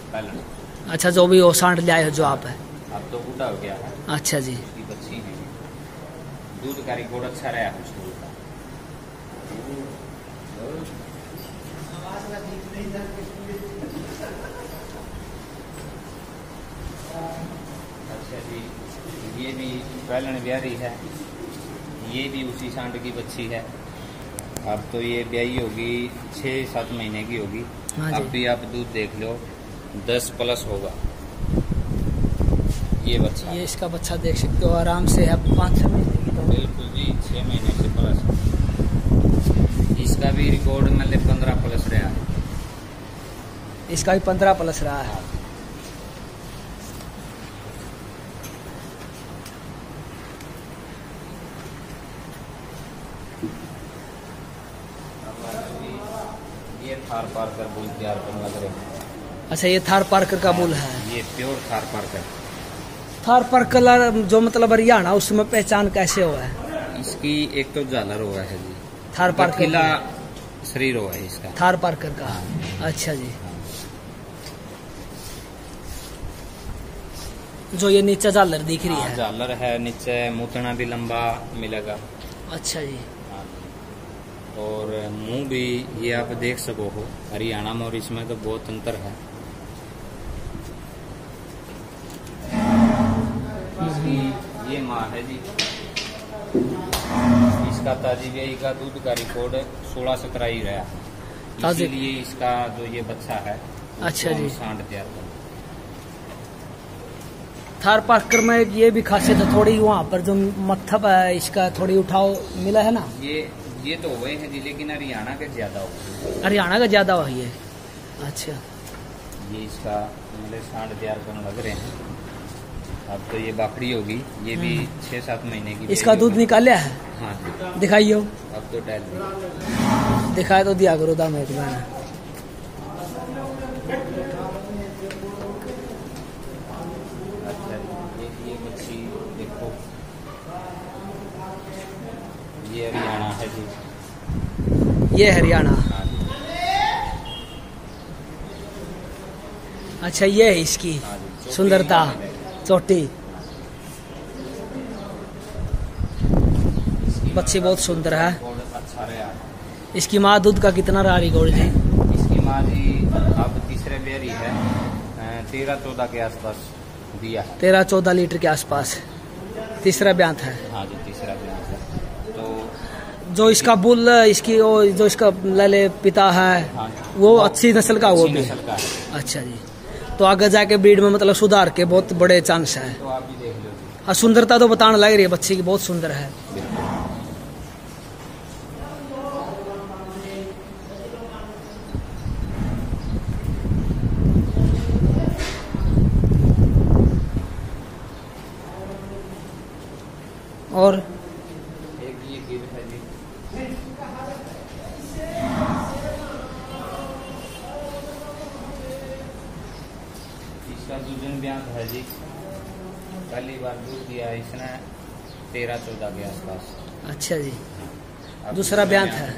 पहले। अच्छा, जो भी वो सांड ले आए हो जो आप है। अब तो बूढ़ा हो गया है। अच्छा जी। इसकी बच्ची है, दूध का रिकॉर्ड अच्छा रहा है उसको। अच्छा जी, ये भी पहलन ब्यारी है, ये भी उसी सांड की बच्ची है। अब तो ये ब्याई होगी 6-7 महीने की होगी। हाँ अब भी आप दूध देख लो 10+ होगा ये बच्चा। ये इसका बच्चा देख सकते हो आराम से है 5-6 महीने की। तो बिल्कुल जी 6 महीने से प्लस। इसका भी रिकॉर्ड मतलब 15+ रहा है। इसका भी 15+ रहा है। ये थार पारकर बुल तैयार करने लग रहे हैं। अच्छा, ये थार पार्कर का बुल है। ये प्योर थार पारकर। थार पार्कर जो मतलब हरियाणा, उसमें पहचान कैसे हुआ है? इसकी एक तो झालर हुआ है जी, थार पार्कर गठीला शरीर हुआ है इसका। थार पार्कर का। अच्छा जी। जो ये नीचे झालर दिख रही है, झालर है नीचे, मूतना भी लंबा मिलेगा। अच्छा जी। और मुंह भी ये आप देख सको हो, हरियाणा में और इसमें तो बहुत अंतर है। इसकी ये माँ है जी, इसका ताजी ब्याई का दूध का रिकॉर्ड 16-17 ही रहा, इसीलिए इसका जो ये बच्चा है। अच्छा जी। सांड तैयार कर। थार पार्कर में ये भी खासियत है थोड़ी, वहाँ पर जो मत्था है इसका थोड़ी उठाव मिला है ना। ये तो हुए हैं जी, लेकिन हरियाणा के ज्यादा हो, हरियाणा का ज्यादा हुई है। अच्छा, ये इसका मतलब सांड तैयार करने लग रहे हैं। अब तो ये बाकड़ी होगी, ये भी 6-7 महीने की। इसका दूध निकाला है? हाँ जी। दिखाइयो। अब तो डाल दिखाए तो दिया करो दाम एक बार। अच्छा, ये मच्छी देखो, ये हरियाणा है जी। ये हरियाणा। हाँ जी। अच्छा, ये है इसकी हाँ जी, सुंदरता, चोटी। बच्ची बहुत सुंदर है। अच्छा रहा। इसकी माँ दूध का कितना रहा रिकॉर्ड जी? इसकी माँ जी अब तीसरे बेरी है, 13-14 के आसपास दिया है। 13-14 लीटर के आसपास तीसरा ब्यांत है। हाँ जी, तीसरा ब्यांत है। तो जो इसका बुल, इसकी वो जो इसका लले पिता है, हाँ, वो अच्छी नस्ल का, वो भी नस्ल का है। अच्छा जी। तो आगे जाके ब्रीड में मतलब सुधार के बहुत बड़े चांस है। तो आप भी देख लो। हाँ, सुंदरता तो बताने लग रही है बच्ची की, बहुत सुंदर है। और एक ये गिर है जी, इसका दूजन ब्यांत है जी। पहली बार दूध दिया है इसने 13-14 के आसपास। अच्छा जी। अब दूसरा ब्यांत है।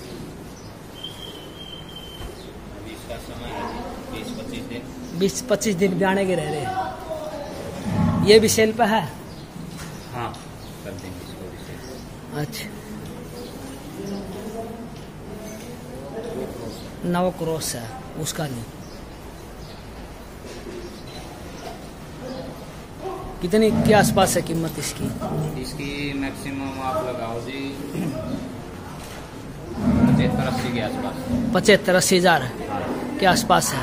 अभी इसका समय है जी 20-25 दिन। 20-25 दिन ब्याने के रह रहे। ये भी सेल पे है? हाँ, कर देंगे इसको भी। अच्छा, नव क्रॉस है उसका नहीं। कितने के आसपास है कीमत इसकी? इसकी मैक्सिमम आप लगाओ जी 75-80 के आसपास। 75-80 हजार के आसपास है।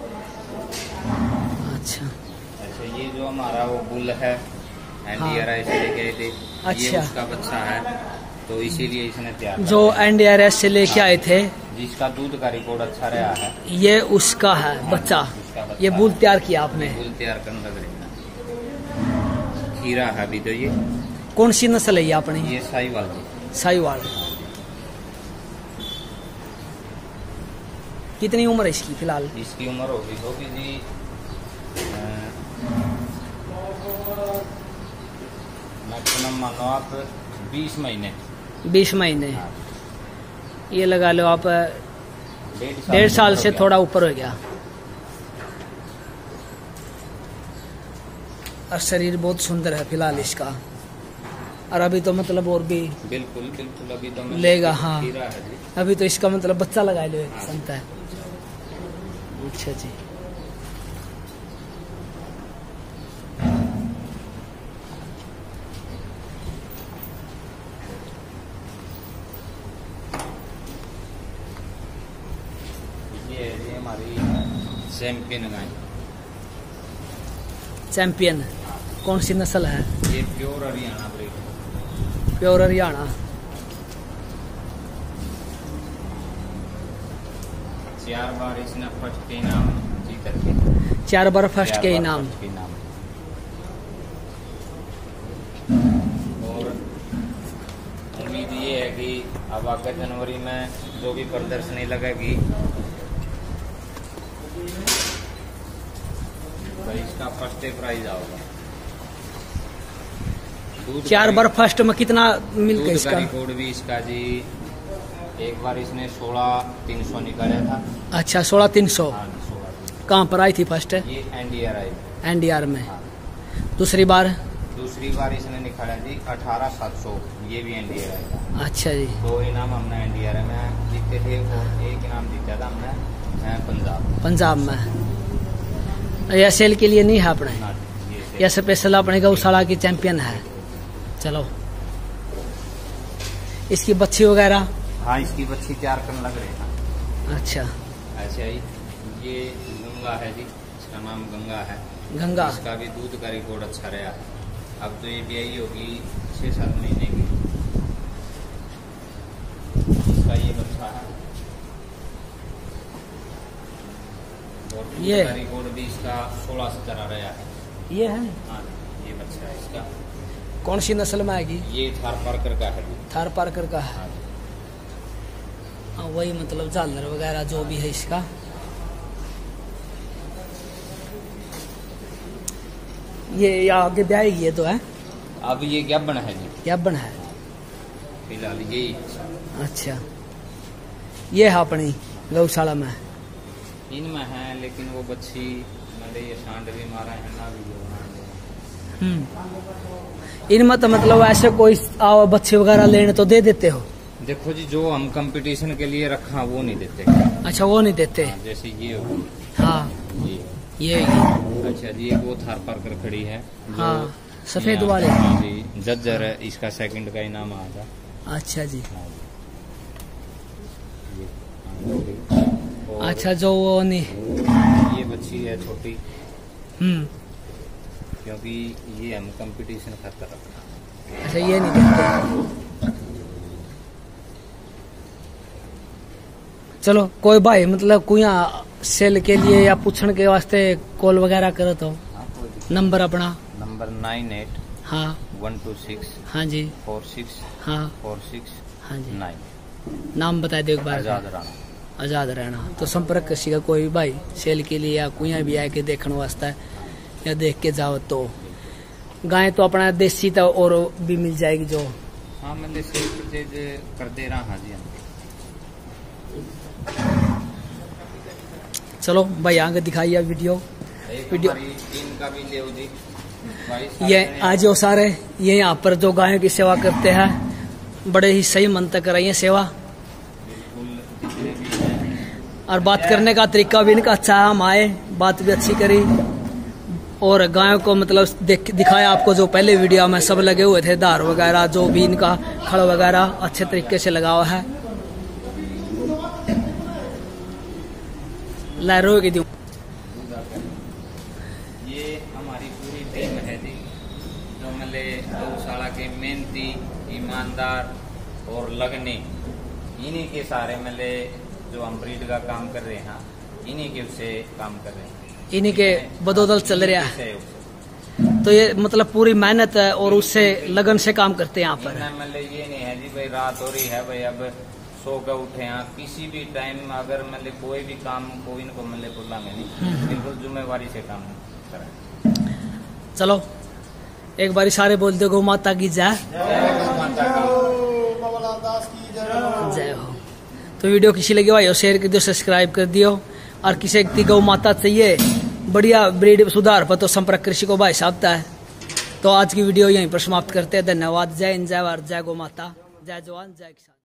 अच्छा, अच्छा, ये जो हमारा वो बुल है NDRS से लेके आए थे। अच्छा। ये उसका बच्चा है, तो इसीलिए इसने तैयार जो NDRS से लेके आए थे, जिसका दूध का रिकॉर्ड अच्छा रहा है, ये उसका है बच्चा। उसका बच्चा ये बुल तैयार किया आपने? बुल तैयार करने लग रहे हैं। खीरा है अभी तो ये। कौन सी नस्ल है ये अपनी? ये साहिवाल जी। साहिवाल। कितनी उम्र है इसकी फिलहाल? इसकी उम्र होगी जी मैक्सिमम मानो आप 20 महीने। 20 महीने। हाँ। ये लगा लो आप 1.5 साल से थोड़ा ऊपर हो गया। और शरीर बहुत सुंदर है फिलहाल इसका। और अभी तो मतलब और भी बिल्कुल बिल्कुल अभी तो लेगा। हाँ खीरा है जी। अभी तो इसका मतलब बच्चा लगा लो संता है। अच्छा जी। ये हमारी चैंपियन गाय। चैंपियन कौन सी नस्ल है? ये pure Haryana breed. Pure Haryana. 4 बार इसने फर्स्ट के इनाम जीत रखे। 4 बार फर्स्ट के इनाम। और उम्मीद ये है कि अब आगे जनवरी में जो भी प्रदर्शनी लगेगी तो इसका फर्स्ट प्राइज आएगा। 4 बार फर्स्ट में कितना मिलता है इसका? रिकॉर्ड भी इसका जी, एक बार इसने 16,300 निकाला था। अच्छा 16,300। हाँ 16। कहाँ पर आई थी फर्स्ट? ये एनडीआर आई। एनडीआर में। हाँ। दूसरी बार इसने निकाला जी 18,700। ये भी एनडीआर आई था। अच्छा जी। 2 इनाम हमने एनडीआर में जीते थे और 1 इनाम जीता था हमने पंजाब में। यह सेल के लिए नहीं है अपने, यह स्पेशल अपने गौशाला की चैंपियन है। चलो इसकी बच्ची वगैरह? हाँ इसकी बच्ची 4 कन लग रहे हैं। अच्छा ऐसे ही ये गंगा है जी, इसका नाम गंगा है। गंगा। इसका भी दूध का रिकॉर्ड अच्छा रहा। अब तो ये ब्याई होगी 6-7 महीने की। इसका ये बच्चा है और दूध ये का रिकॉर्ड भी इसका 16 से चला रहा है। ये है। हाँ ये बच्चा है इसका। कौन सी नस्ल में आएगी? ये थार पार्कर का है। थार पार्कर का है। हाँ। हाँ वही मतलब झालर वगैरह जो भी है इसका। ये आगे ब्याह ये तो है। अब ये ज्ञापन है जी। ज्ञापन है फिलहाल यही। अच्छा ये है अपनी गौशाला में। इनमें है लेकिन वो बच्ची मतलब ये सांड भी मारा है ना भी। इनमें तो मतलब ऐसे कोई बच्चे वगैरह लेने तो दे देते हो? देखो जी जो हम कंपटीशन के लिए रखा वो नहीं देते। अच्छा वो नहीं देते। हाँ, जैसे ये होगी। हाँ ये अच्छा जी वो थार पार्कर खड़ी है। हाँ सफेद वाले। हाँ जी जज्जर है, इसका सेकंड का इनाम आ था। अच्छा जी। हाँ जी। अच्छा जो वो नहीं ये बच्ची है छोटी। क्योंकि ये हम कंपटीशन खातर रखा। अच्छा ये नहीं देते। चलो कोई भाई मतलब कोई सेल के लिए या पूछने के वास्ते कॉल वगैरह करे तो नंबर अपना? नंबर 98 हाँ 126 हाँ जी 46 हाँ 46 हाँ जी 9। नाम बता दो एक बार। आजाद राणा। आजाद राणा। तो संपर्क किसी कोई भाई सेल के लिए या कोई भी आके देखने वास्ते या देख के जाओ तो गाय तो अपना देसी तो और भी मिल जाएगी जो। हाँ मतलब सेल परचेज कर दे रहा। हाँ जी चलो भाई आगे दिखाइए वीडियो। टीम का भी ले जी। ये आज जो सारे ये यहाँ पर जो गायों की सेवा करते हैं बड़े ही सही मन तक कर रही है सेवा। और बात करने का तरीका भी इनका अच्छा है। हम आए बात भी अच्छी करी और गायों को मतलब दिखाया आपको। जो पहले वीडियो में सब लगे हुए थे धार वगैरह जो भी इनका खड़ वगैरह अच्छे तरीके से लगा हुआ है। लहरों की ये हमारी पूरी टीम है जी जो मतलब गौशाला के मेहनती ईमानदार और लगने इन्हीं के सारे मतलब जो हम ब्रीड का काम कर रहे हैं इन्हीं के उससे काम कर रहे हैं। इन्हीं के बदौलत चल रहा है। तो ये मतलब पूरी मेहनत है और उससे लगन से काम करते हैं यहाँ पर। मतलब ये नहीं है जी भाई रात हो रही है भाई अब सो के उठे हैं किसी भी टाइम अगर मतलब कोई भी काम को इनको मतलब बुलाएंगे नहीं। बिल्कुल जिम्मेवारी से काम करें। चलो एक बारी सारे बोल दो गौ माता की जय। जय हो। तो वीडियो किसी लगी भाई शेयर कर दियो सब्सक्राइब कर दियो। और किसी गौ माता चाहिए बढ़िया ब्रीड सुधार पर तो संपर्क कृषि को भाई साहब है। तो आज की वीडियो यहीं पर समाप्त करते हैं। धन्यवाद। जय हिंद, जय भारत, जय गौ माता, जय जवान, जय किसान।